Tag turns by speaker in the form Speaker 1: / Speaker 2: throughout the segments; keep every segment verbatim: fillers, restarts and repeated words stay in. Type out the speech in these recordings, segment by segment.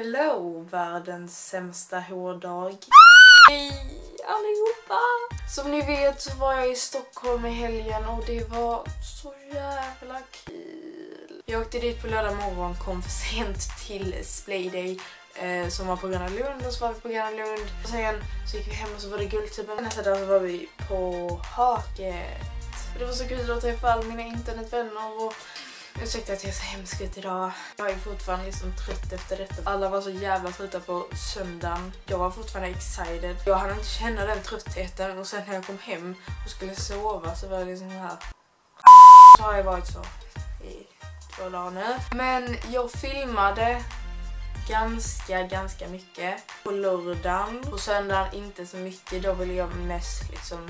Speaker 1: Hello, världens sämsta hårdag. Hej allihopa! Som ni vet så var jag i Stockholm i helgen och det var så jävla kul. Jag åkte dit på lördag morgon, kom för sent till Splayday eh, som var på Gröna Lund, och så var vi på Gröna Lund. Och sen så gick vi hem och så var det Guldtuben. Nästa dag så var vi på Haket. Det var så kul att träffa alla mina internetvänner och ursäkta att jag är så hemskt ut idag. Jag är fortfarande liksom trött efter detta. Alla var så jävla trötta på söndagen. Jag var fortfarande excited. Jag hade inte känna den tröttheten, och sen när jag kom hem och skulle sova så var det liksom här. Så har jag varit så i två dagar nu. Men jag filmade ganska, ganska mycket på lördagen. På söndagen inte så mycket. Då ville jag mest liksom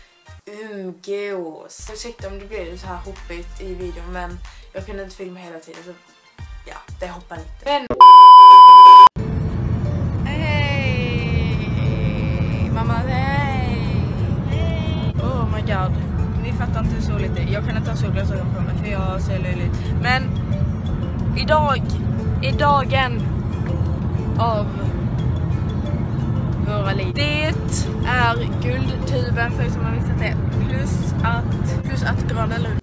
Speaker 1: umgås. Ursäkta om det blev så här hoppigt i videon, men jag kunde inte filma hela tiden så ja, det hoppar lite. Men hej mamma, hej. Oh my god. Ni fattar inte hur soligt det är. Jag kan inte ha solglasögon på mig för jag ser löjligt. Men idag är dagen av våra liv. Det är Guldtuben för er som har missat det. Plus att, plus att Gröna Lund.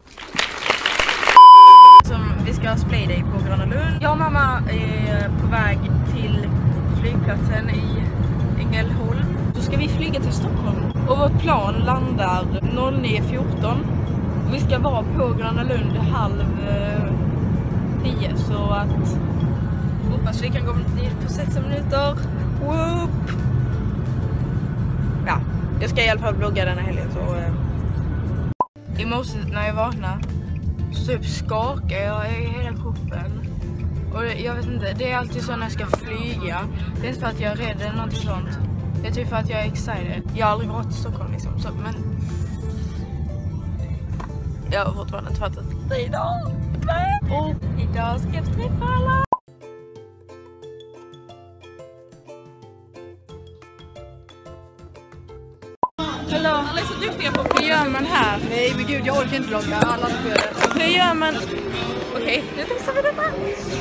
Speaker 1: Som vi ska ha Splayday på Gröna Lund. Jag och mamma är på väg till flygplatsen i Ängelholm. Så ska vi flyga till Stockholm. Och vårt plan landar nio fjorton. Och vi ska vara på Gröna Lund halv tio. Så att hoppas vi kan gå dit på sex minuter. Whoop. Ja, jag ska i alla fall vlogga denna helgen så eh. I morse när jag vaknade så typ skakar jag i hela kroppen. Och jag vet inte, det är alltid så när jag ska flyga. Det är inte för att jag är rädd eller något sånt. Det är typ för att jag är excited. Jag har aldrig varit i Stockholm liksom, så, men jag har fortfarande inte fattat det idag. Och idag ska jag träffa alla. Hello. Alla är så duktiga på hur gör man här?
Speaker 2: Nej men gud, jag orkar inte logga. Alla får göra det.
Speaker 1: Hur gör man? Okej, okay, nu testar vi detta.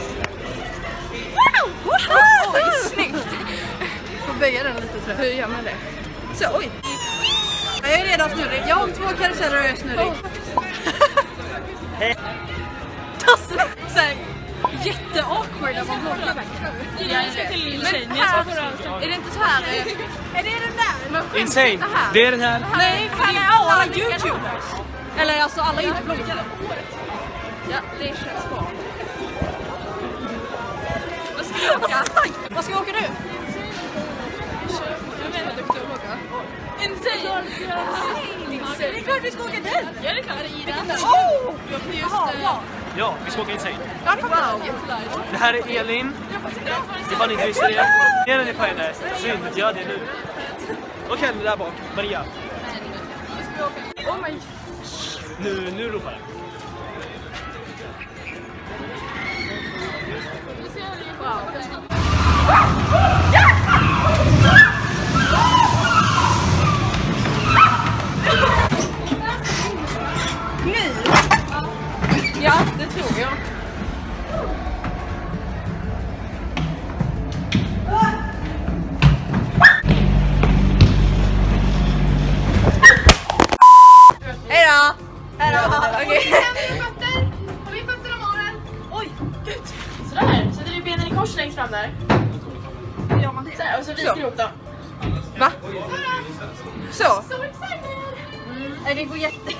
Speaker 1: Wow! Wow! Oj, snyggt!
Speaker 2: Får böja den lite tror jag.
Speaker 1: Hur gör man det? Så, oj!
Speaker 2: Jag är redan snurrig. Jag har två karuseller och jag är snurrig.
Speaker 1: Hej!
Speaker 2: Tassen! Såhär, jätte-awkward när man vloggar verkligen.
Speaker 3: Jag ska till Insane.
Speaker 2: Är det inte så här? Är det den där?
Speaker 4: Insane, det är den här.
Speaker 2: Nej, fan är alla YouTubers. Eller alltså alla är inte vloggare.
Speaker 3: Ja, det känns bra.
Speaker 2: Vad ska vi åka? Vad ska vi åka nu?
Speaker 3: Jag menar duktig att vlogga.
Speaker 2: Insane! Det är klart vi ska åka dit!
Speaker 3: Ja, det är klart.
Speaker 2: Oh!
Speaker 3: Just det.
Speaker 4: Ja, vi ska åka Insane.
Speaker 2: Wow!
Speaker 4: Det här är Elin. Det var ni inte visste det. Ge den på henne. Synd, gör det nu. Och Kelly där bak. Maria.
Speaker 3: Oh my.
Speaker 4: Nu, nu ropar jag.
Speaker 1: Nu? Ja, det tror jag. Hej då! Hej då! Okej.
Speaker 3: Har vi fötter om åren? Oj, gud. Sådär, sätter du benen i kors längst fram där.
Speaker 2: Ja, man
Speaker 3: Sådär, och så viker du ihop dem.
Speaker 1: Va? Så?
Speaker 3: So excited!
Speaker 2: Nej, det går jätte...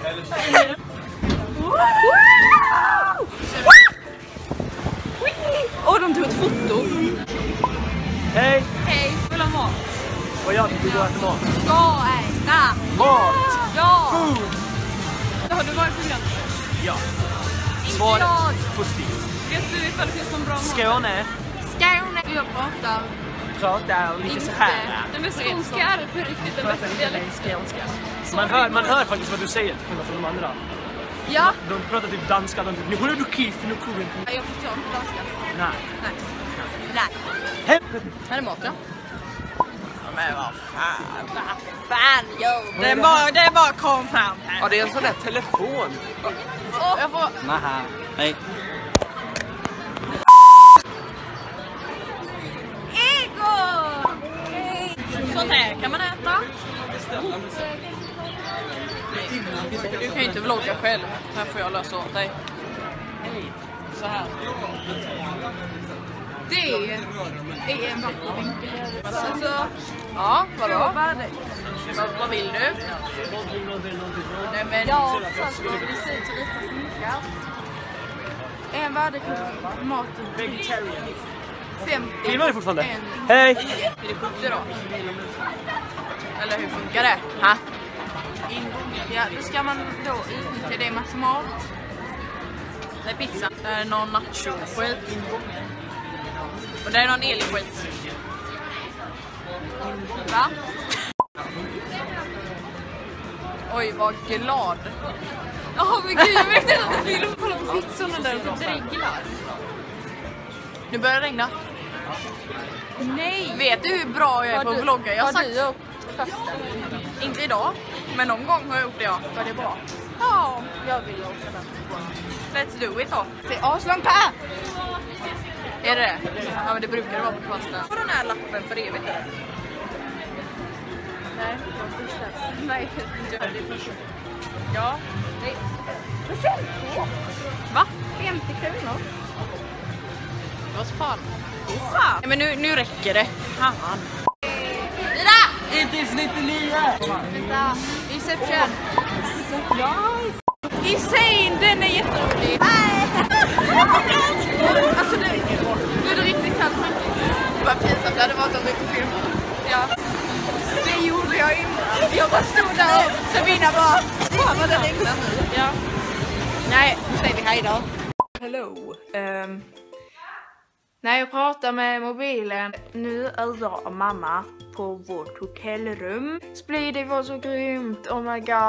Speaker 1: Åh, de tog ett foto.
Speaker 4: Hej!
Speaker 3: Hej, vill ha mat?
Speaker 4: Vad gör du? Du går efter mat.
Speaker 2: Ska äta!
Speaker 4: Mat!
Speaker 2: Ja!
Speaker 4: Food!
Speaker 3: Har du varit på Gröna?
Speaker 4: Ja. Svar
Speaker 2: jag.
Speaker 4: positivt.
Speaker 3: Vet du ifall det finns någon bra mat?
Speaker 4: Skåne.
Speaker 2: Skåne! Jag pratar.
Speaker 4: Pratar lite så här.
Speaker 3: Nej, men skånska är på riktigt den bästa dialekten.
Speaker 4: Skånska. Man hör, man hör faktiskt vad du säger till skillnad från de andra.
Speaker 2: Ja!
Speaker 4: De pratar typ danska. De typ, nu håller du kif, nu kuren.
Speaker 2: Jag förstår inte danska.
Speaker 4: Nej.
Speaker 2: Nej. Nej.
Speaker 4: Hem!
Speaker 2: Här är mat, ja.
Speaker 4: Men vad fan.
Speaker 2: Vad fan, yo!
Speaker 1: Det är bara, det är bara kom fram här.
Speaker 4: Ja, det är en sån där telefon.
Speaker 2: Oh. Jag får...
Speaker 4: Naha. Hej.
Speaker 2: Sånt här kan man äta. Du kan ju inte vlogga själv. Här får jag lösa åt dig. Så här. Det är en vacker vinkel. Alltså, ja, vadå? Vad, vad vill du? Nej, men ja, fast det ser ut lite funkar. En värdekurs mat och femtio.
Speaker 4: Filmar du fortfarande? Hej!
Speaker 2: Är det sjuttio då? Eller hur funkar det? Ha? Ja, då ska man då utnyttja det maximalt. Det är pizza. Det är någon nacho-skit. Och det är någon el-skit. Va? Oj, vad glad. Ja, oh, men gud, jag märkte att det filmar på de pizzorna där och dreglar. Nu börjar det regna. Nej. Vet du hur bra jag är på att vlogga? Jag har sagt... du inte idag, men någon gång har jag gjort det, ja. Var det bra? Ja, jag vill åka den. Let's do it då. Se aslångt här! Är det? Ja, men det brukar det vara på kvasta. På den här lappen för evigt, eller? Nej, nej, det är först. Ja. Nej. femtio? Va? femtio kronor? Vad fan? Vad fan? Nej, men nu, nu räcker det. Fan. Ida!
Speaker 4: It is nittionio!
Speaker 2: Vänta, Inception. Ja. Insane, den är jätterolig. Alltså det, nu är det riktigt kallt. Det var pinsamt, det hade varit om mycket film. Ja. Det gjorde jag inte. Jag bara stod där och Sabina bara, fan vad den regnar nu. Ja. Nej, nu säger vi hej då. Hello. Um, när jag pratar med mobilen, nu är jag och mamma på vårt hotellrum. Split, det var så grymt, oh my god.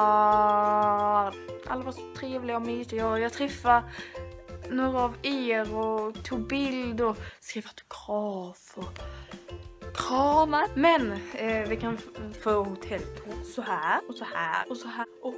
Speaker 2: Alla var så trevliga och mysiga och jag träffade några av er och tog bild och skrev autograf och kramar. Men eh, vi kan få hotelltour så här och så här och så här och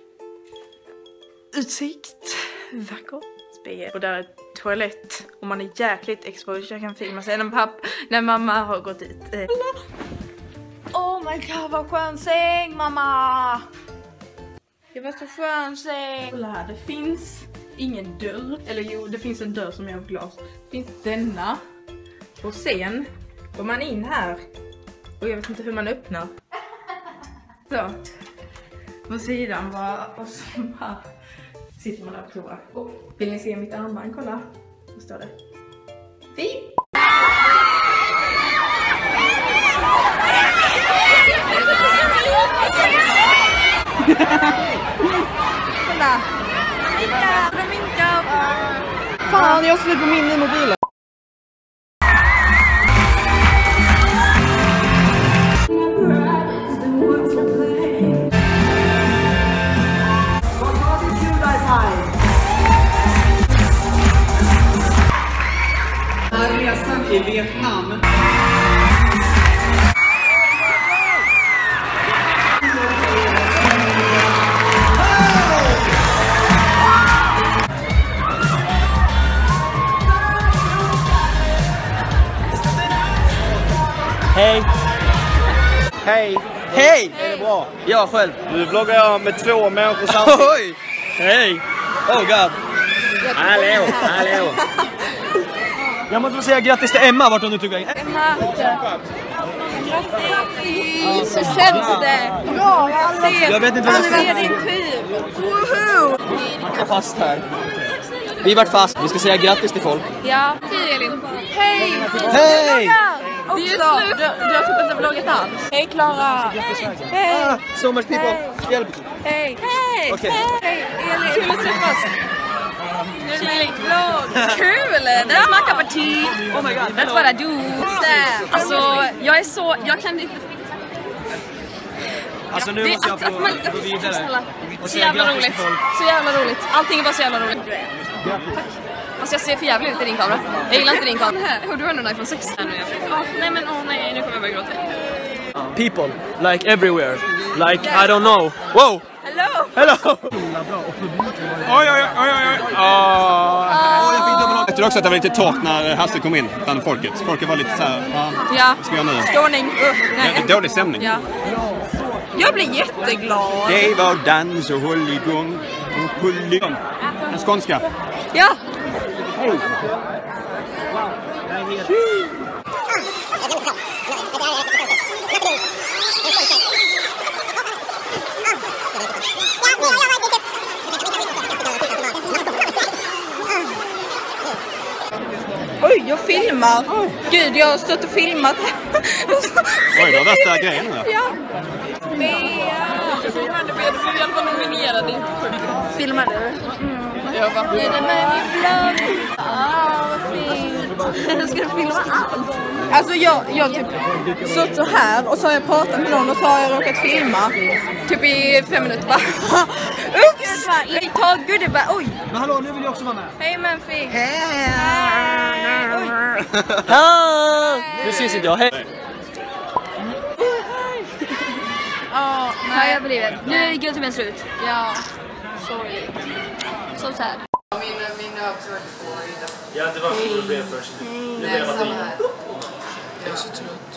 Speaker 2: utsikt, vackert, spegel och där är toalett och man är jäkligt exposed. Jag kan filma sen en papp när mamma har gått ut. Eh. Oh my god, vad skön säng, mamma! Det var så skön säng. Kolla här, det finns ingen dörr. Eller jo, det finns en dörr som är av glas. Det finns denna. Och sen går man in här. Och jag vet inte hur man öppnar. Så. På sidan var och så här sitter man där på toa. Och vill ni se mitt armband? Kolla. Vad står det? Fint! Kolla! Vinka! De vinkar!
Speaker 4: Fan, jag slut på min i mobilen.
Speaker 5: Resan till Vietnam.
Speaker 4: Hej!
Speaker 5: Hej!
Speaker 4: Hej!
Speaker 5: Är det bra?
Speaker 4: Jag själv.
Speaker 5: Nu vloggar jag med två människor samtidigt.
Speaker 4: Oj! Hej! Oh god!
Speaker 5: Hallå, hallå!
Speaker 4: Jag måste få säga grattis till Emma, vart hon nu tog vägen.
Speaker 2: Emma! Grattis! Hur känns det? Bra!
Speaker 4: Jag vet inte vad jag ska
Speaker 2: säga. Din tid! Woho!
Speaker 4: Jag är fast här. Vi vart fast, vi ska säga grattis till folk.
Speaker 2: Ja, hej Elin! Hej!
Speaker 4: Hej!
Speaker 2: Det är ju slut! Du, du har typ inte vloggat alls. Hej Klara! Hej!
Speaker 4: Ah, so much people. Hjälp!
Speaker 2: Hej! Hej!
Speaker 4: Okej.
Speaker 2: Hej Elin! Kul att träffas! Nu är det min vlogg! Kul! That's my cup of tea!
Speaker 4: Oh my god.
Speaker 2: That's what I do! Alltså, jag är så... Jag kan inte...
Speaker 4: Alltså nu
Speaker 2: Det-
Speaker 4: måste jag
Speaker 2: att- att
Speaker 4: få
Speaker 2: man-
Speaker 4: gå vidare.
Speaker 2: Snälla.
Speaker 4: Och
Speaker 2: Så
Speaker 4: säga
Speaker 2: jävla
Speaker 4: grattis
Speaker 2: roligt.
Speaker 4: till folk.
Speaker 2: Så jävla roligt. Allting är bara så jävla roligt. Tack. Alltså jag ser för jävligt ut i din kamera. Jag gillar inte din kamera. Oh, du har en iPhone sex. Ja, nej men åh oh, nej, nu kommer jag börja gråta.
Speaker 4: People, like everywhere. Like, I don't know. Wow!
Speaker 2: Hello!
Speaker 4: Hello! Oj, oj, oj, oj, oj. Oh.
Speaker 5: Jag tror också att det var lite torrt när Hasse kom in bland folket. Folket var lite så här,
Speaker 2: Ja,
Speaker 5: ska jag nu?
Speaker 2: skåning. Uh, nej.
Speaker 5: Dålig stämning.
Speaker 2: Ja. Jag blir jätteglad.
Speaker 5: Det var dans och håll igång. Och håll igång. En skånska.
Speaker 2: Ja. Oj, jag filmar. Gud, jag har stått och filmat.
Speaker 5: Oj, det var värsta grejen nu.
Speaker 2: Ja. Filmar du? Jag var med min blogg. Ah, vad fint. Ska du filma allt? Alltså jag, jag typ stått så här och så har jag pratat med någon och så har jag råkat filma. Typ i fem minuter bara. Ups! Ta gud, bara oj.
Speaker 4: Men hallå, nu vill jag också vara med.
Speaker 2: Hej Menfi.
Speaker 4: Hej! Nu syns inte jag. Hej!
Speaker 3: Ja, nej, jag blir nu är gultummen slut. Ja, sorry. Så sad.
Speaker 4: Jag har inte varit på problem först. Nu är jag varit in.
Speaker 1: Jag är så trött.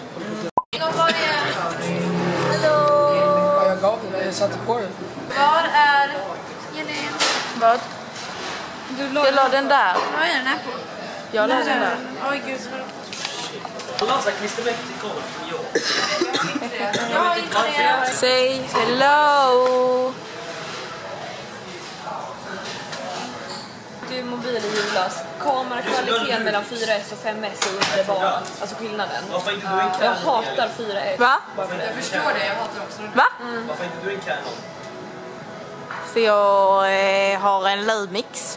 Speaker 3: Hallå!
Speaker 1: Jag gav den, jag satte på den.
Speaker 3: Var är Elin?
Speaker 1: Vad?
Speaker 3: Du
Speaker 1: Jag la den där.
Speaker 3: Vad är den här på?
Speaker 1: Jag la den där.
Speaker 3: Oj gud.
Speaker 4: Lansa klistermärket i kameran.
Speaker 3: Jag imponerad.
Speaker 1: Say hello.
Speaker 6: Du mobil är ljudlös. Kamerakvaliteten mellan fyra S och fem S är underbar. Alltså skillnaden.
Speaker 4: Varför inte du en
Speaker 6: Jag
Speaker 4: Canon?
Speaker 6: hatar fyra S.
Speaker 1: Va?
Speaker 3: Jag förstår det, jag hatar också det.
Speaker 1: Va?
Speaker 4: Varför inte du en Canon?
Speaker 1: För jag eh, har en Lumix.